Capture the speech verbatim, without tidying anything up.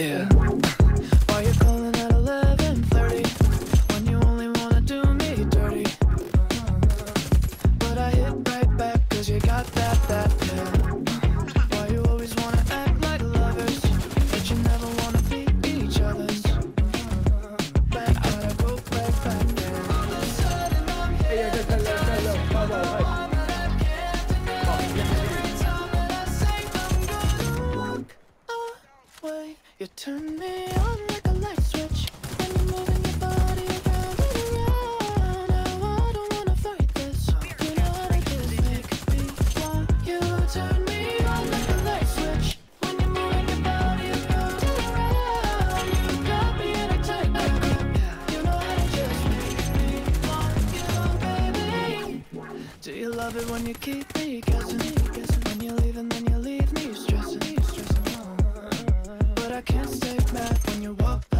Yeah. Why you calling at eleven thirty when you only wanna do me dirty? But I hit right back cause you got that, that, yeah. Why you always wanna act like lovers, but you never wanna be each other's? Back, gotta go right back, yeah. All of a sudden I'm hypnotized. You turn me on like a light switch when you're moving your body around and around. Now I don't wanna fight this. You know how to just make me want you. Turn me on like a light switch when you're moving your body around and around. You got me in a tight grip. You know how to just make me want you, baby. Do you love it when you keep me guessing? When you leave and then you leave me stressing. I can't stay mad when you walk